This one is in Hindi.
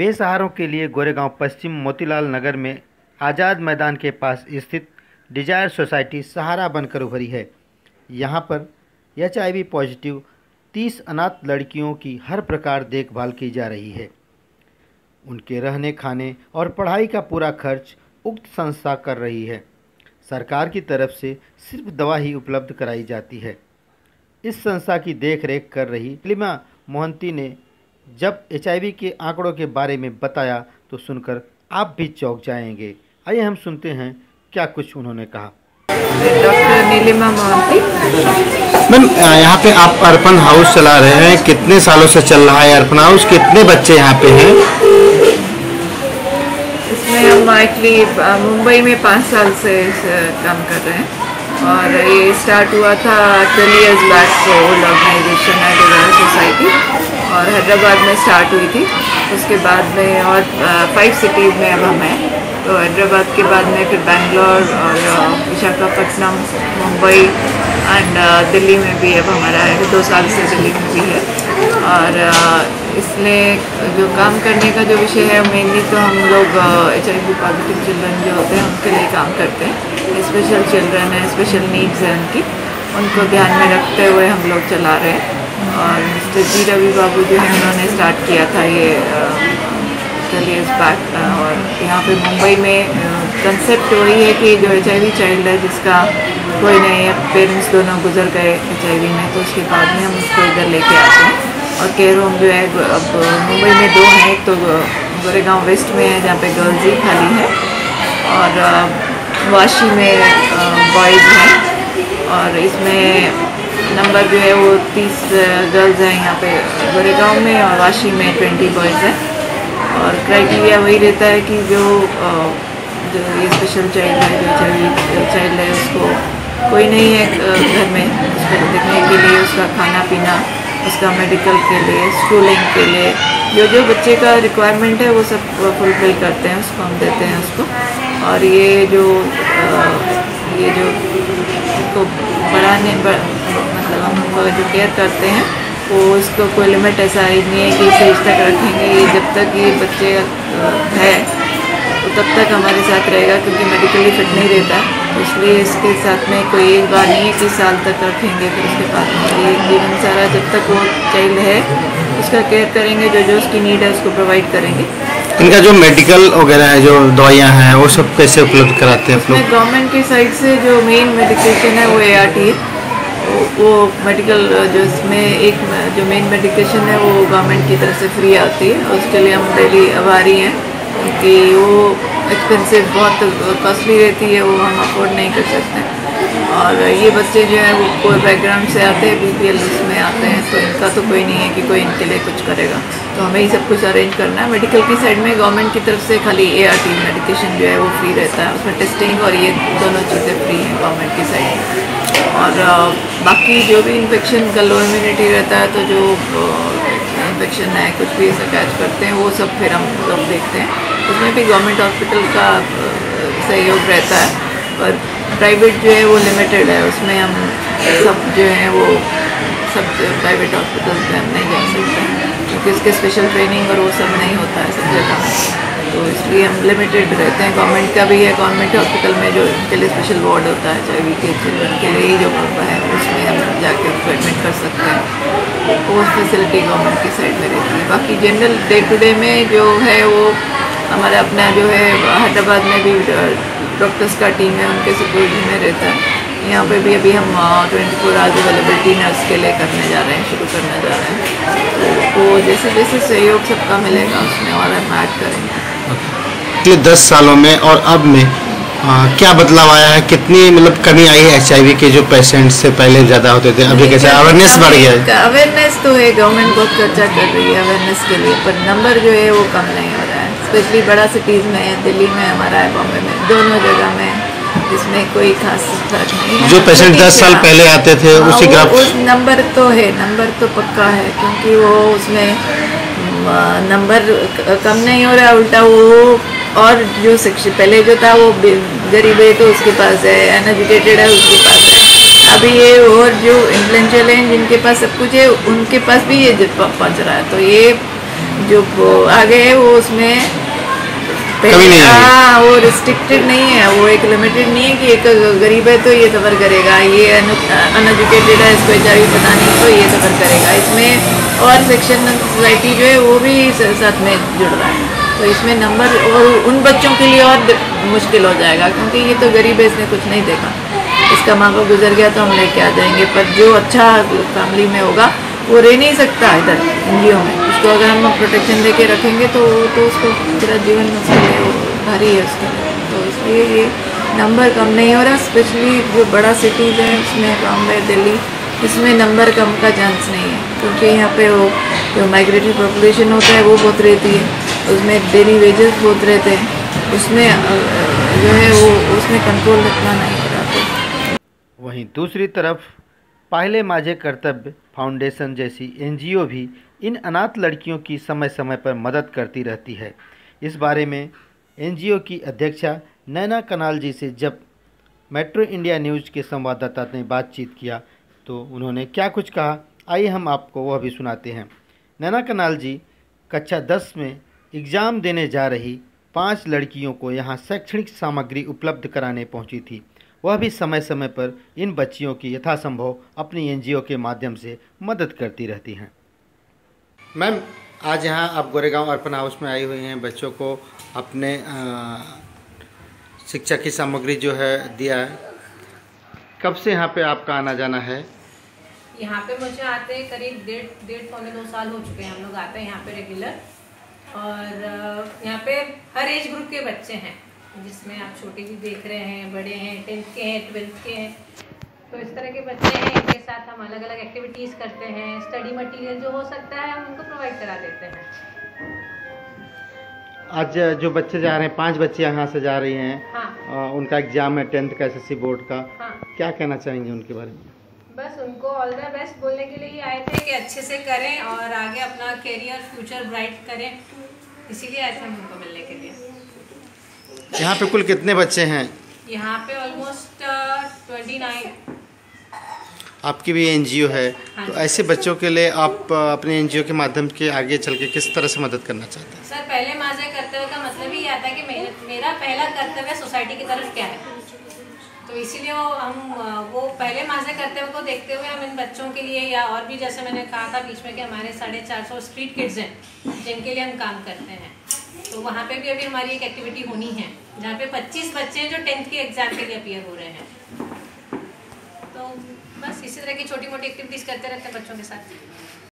बेसहारों के लिए गोरेगांव पश्चिम मोतीलाल नगर में आज़ाद मैदान के पास स्थित डिजायर सोसाइटी सहारा बनकर उभरी है। यहाँ पर HIV पॉजिटिव 30 अनाथ लड़कियों की हर प्रकार देखभाल की जा रही है। उनके रहने खाने और पढ़ाई का पूरा खर्च उक्त संस्था कर रही है। सरकार की तरफ से सिर्फ दवा ही उपलब्ध कराई जाती है। इस संस्था की देखरेख कर रही नीलिमा मोहंती ने जब HIV के आंकड़ों के बारे में बताया तो सुनकर आप भी चौंक जाएंगे। आइए हम सुनते हैं क्या कुछ उन्होंने कहा। डॉक्टर नीलिमा मोहंती। मैम, यहाँ पे आप अर्पण हाउस चला रहे हैं, कितने सालों से चल रहा है अर्पण हाउस? कितने बच्चे यहाँ पे हैं? इसमें हम एक्चुअली मुंबई में 5 साल से काम कर रहे हैं और ये स्टार्ट हुआ था 12 years बैक। ओल्ड ऑर्गेनाइजेशन है डिजायर सोसाइटी और हैदराबाद में स्टार्ट हुई थी। उसके बाद में और 5 सिटीज़ में अब हम हैं। तो हैदराबाद के बाद में फिर बैंगलोर और विशाखापट्टनम, मुंबई एंड दिल्ली में भी अब हमारा है। 2 साल से दिल्ली में भी है। और इसमें जो काम करने का जो विषय है मेनली तो हम लोग HIV पॉजिटिव चिल्ड्रन जो होते हैं उनके लिए काम करते हैं। स्पेशल चिल्ड्रन है, स्पेशल नीड्स है उनकी, उनको ध्यान में रखते हुए हम लोग चला रहे हैं। और मिस्टर जी रवि बाबू जो है उन्होंने स्टार्ट किया था ये 12 years बैक। और यहाँ पे मुंबई में कंसेप्ट वही है कि जो HIV चाइल्ड है जिसका कोई नहीं है, पेरेंट्स दोनों गुजर गए HIV में, तो उसके बाद में हम उसको इधर लेके आते हैं। और केयर होम जो है अब मुंबई में 2 हैं, एक तो गोरेगांव वेस्ट में है जहाँ पे गर्ल्स ही खाली है और वाशी में बॉयज़ हैं। और इसमें नंबर जो है वो 30 गर्ल्स हैं यहाँ पे गोरेगांव में और वाशी में 20 बॉयज़ हैं। और क्राइटेरिया वही रहता है कि जो ये स्पेशल चाइल्ड है, जो चाइल्ड है, उसको कोई नहीं है घर में उसको देखने के लिए, उसका खाना पीना, उसका मेडिकल के लिए, स्कूलिंग के लिए जो बच्चे का रिक्वायरमेंट है वो सब फुलफिल करते हैं, उसको हम देते हैं उसको। और ये जो इसको बढ़ाने मतलब हम जो केयर करते हैं वो इसको कोई लिमिट ऐसा ही नहीं है कि इस एज तक रखेंगे। ये जब तक ये बच्चे है तो तब तक हमारे साथ रहेगा, क्योंकि मेडिकली फिट नहीं रहता, तो इसलिए इसके साथ में कोई एक बार नहीं है कि साल तक रखेंगे। फिर उसके बाद ये जीवन सारा जब तक वो चाइल्ड है उसका केयर करेंगे, जो उसकी नीड है उसको प्रोवाइड करेंगे। इनका जो मेडिकल वगैरह है, जो दवाइयाँ हैं, वो सब कैसे उपलब्ध कराते हैं आप लोग? गवर्नमेंट की साइड से जो मेन मेडिकेशन है वो ART है। वो मेडिकल जो इसमें एक जो मेन मेडिकेशन है वो गवर्नमेंट की तरफ से फ्री आती है। उसके लिए हम डेली आभारी हैं क्योंकि वो एक्सपेंसिव बहुत कॉस्टली रहती है, वो हम अफोर्ड नहीं कर सकते। और ये बच्चे जो हैं वो कोई बैकग्राउंड से आते हैं, BPL में आते हैं, तो इनका तो कोई नहीं है कि कोई इनके लिए कुछ करेगा, तो हमें ही सब कुछ अरेंज करना है। मेडिकल की साइड में गवर्नमेंट की तरफ से खाली ART मेडिकेशन जो है वो फ्री रहता है, उसमें टेस्टिंग और ये दोनों चीज़ें फ्री हैं गवर्नमेंट की साइड। और बाकी जो भी इन्फेक्शन का लो इम्यूनिटी रहता है, तो जो इन्फेक्शन है कुछ भी ऐसा कैच करते हैं वो सब फिर हम लोग देखते हैं। उसमें भी गवर्नमेंट हॉस्पिटल का सहयोग रहता है, और प्राइवेट जो है वो लिमिटेड है, उसमें हम सब जो है वो सब प्राइवेट हॉस्पिटल में हम नहीं जा सकते हैं क्योंकि उसके स्पेशल ट्रेनिंग और वो सब नहीं होता है सब जगह, तो इसलिए हम लिमिटेड रहते हैं। गवर्नमेंट का भी है, गवर्नमेंट हॉस्पिटल में जो इनके लिए स्पेशल वार्ड होता है HIV के चिल्ड्रन के लिए ही जो होता है, उसमें हम जाके उसको एडमिट कर सकते हैं, वो फैसिलिटी गवर्नमेंट की साइड में रहती है। बाकी जनरल डे टू डे में जो है वो हमारा अपना जो है हैदराबाद में भी डॉक्टर्स का टीम है, उनके सुपरविजन में रहता है। यहाँ पे भी अभी हम 24 आवर्स अवेलेबिलिटी नर्स के लिए करने जा रहे हैं, शुरू करने जा रहे हैं। तो जैसे जैसे सहयोग सबका मिलेगा उसमें और हम ऐड करेंगे। पिछले 10 सालों में और अब में क्या बदलाव आया है? कितनी मतलब कमी आई है HIV के जो पेशेंट से पहले ज़्यादा होते थे, अभी कैसे अवेयरनेस बढ़ गया है? अवेयरनेस तो है, गवर्नमेंट बहुत खर्चा कर रही है अवेयरनेस के लिए, पर नंबर जो है वो कम नहीं हो रहा है। स्पेशली बड़ा सिटीज़ में है, दिल्ली में हमारा है, बॉम्बे में, दोनों जगह में इसमें कोई खास फर्क नहीं है। जो पेशेंट 10 साल पहले आते थे उसी ग्राफ उस नंबर तो है, नंबर तो पक्का है, क्योंकि वो उसमें नंबर कम नहीं हो रहा, उल्टा वो और जो सेक्शन पहले जो था वो गरीब है तो उसके पास है, अनएजुकेटेड है उसके पास है। अभी ये और जो इंफ्लुएंशियल हैं जिनके पास सब कुछ है उनके पास भी ये पहुँच रहा है, तो ये जो आगे है वो उसमें कमी नहीं है। हाँ, वो रिस्ट्रिक्टेड नहीं है, वो एक लिमिटेड नहीं है कि एक गरीब है तो ये सफ़र करेगा, ये अनएजुकेटेड है इसको HIV पता नहीं तो ये सफ़र करेगा। इसमें और सेक्शन सोसाइटी जो है वो भी साथ में जुड़ रहा है, तो इसमें नंबर और उन बच्चों के लिए और मुश्किल हो जाएगा, क्योंकि ये तो गरीब है, इसने कुछ नहीं देखा, इसका माँ बाप गुजर गया तो हम लेके आ जाएंगे। पर जो अच्छा फैमिली में होगा वो रह नहीं सकता इधर NGO में, उसको अगर हम प्रोटेक्शन दे के रखेंगे तो उसको पूरा जीवन उसके लिए भारी है उसके लिए। तो इसलिए ये नंबर कम नहीं हो रहा, स्पेशली जो बड़ा सिटीज़ है उसमें बॉम्बे, दिल्ली, इसमें नंबर कम का चांस नहीं है, क्योंकि यहाँ पे वो जो माइग्रेटरी पॉपुलेशन होता है वो बहुत रहती है, उसमें डेली वेजेस बहुत रहते हैं, उसमें जो है वो उसमें कंट्रोल रखना नहीं पड़ा। वहीं दूसरी तरफ पहले माझे कर्तव्य फाउंडेशन जैसी NGO भी इन अनाथ लड़कियों की समय समय पर मदद करती रहती है। इस बारे में NGO की अध्यक्षा नैना कनाल जी से जब मेट्रो इंडिया न्यूज़ के संवाददाता ने बातचीत किया तो उन्होंने क्या कुछ कहा, आइए हम आपको वह भी सुनाते हैं। नैना कनाल जी कक्षा 10 में एग्ज़ाम देने जा रही 5 लड़कियों को यहाँ शैक्षणिक सामग्री उपलब्ध कराने पहुँची थी। वह भी समय समय पर इन बच्चियों की यथासंभव अपनी NGO के माध्यम से मदद करती रहती हैं। मैम, आज यहाँ आप गोरेगांव अर्पण हाउस में आई हुई हैं, बच्चों को अपने शिक्षा की सामग्री जो है दिया है। कब से यहाँ पे आपका आना जाना है? यहाँ पे मुझे आते करीब डेढ़ पौने 2 साल हो चुके हैं। हम लोग आते हैं यहाँ पे रेगुलर, और यहाँ पे हर एज ग्रुप के बच्चे हैं, जिसमें आप छोटे भी देख रहे हैं, बड़े हैं, 10th के हैं, 12th के हैं, तो इस तरह के बच्चे हैं। इनके साथ हम अलग अलग एक्टिविटीज़ करते हैं, स्टडी मटेरियल जो हो सकता है हम उनको प्रोवाइड करा देते हैं। आज जो बच्चे जा रहे हैं, 5 बच्चे यहाँ से जा रही हैं, हाँ। उनका एग्जाम है 10th का SSC बोर्ड का, हाँ। क्या कहना चाहेंगे उनके बारे में? बस उनको ऑल द बेस्ट बोलने के लिए ही आए थे कि अच्छे से करें और आगे अपना करियर फ्यूचर ब्राइट करें, इसीलिए आए थे हम उनको मिलने के लिए। यहाँ पे कुल कितने बच्चे हैं? यहाँ पे ऑलमोस्ट 29। आपकी भी NGO है, हाँ तो जी। ऐसे बच्चों के लिए आप अपने NGO के माध्यम के आगे चल के किस तरह से मदद करना चाहते हैं? सर, पहले माझे कर्तव्य का मतलब ही आता है कि मेरा पहला कर्तव्य सोसाइटी की तरफ क्या है, तो इसीलिए वो पहले माझे कर्तव्य को देखते हुए हम इन बच्चों के लिए, या और भी जैसे मैंने कहा था बीच में कि हमारे 450 स्ट्रीट किड्स हैं जिनके लिए हम काम करते हैं, तो वहाँ पे भी अभी हमारी एक एक्टिविटी होनी है जहाँ पे 25 बच्चे हैं जो 10th के एग्जाम के लिए अपीयर हो रहे हैं। तो बस इसी तरह की छोटी मोटी एक्टिविटीज़ करते रहते हैं बच्चों के साथ।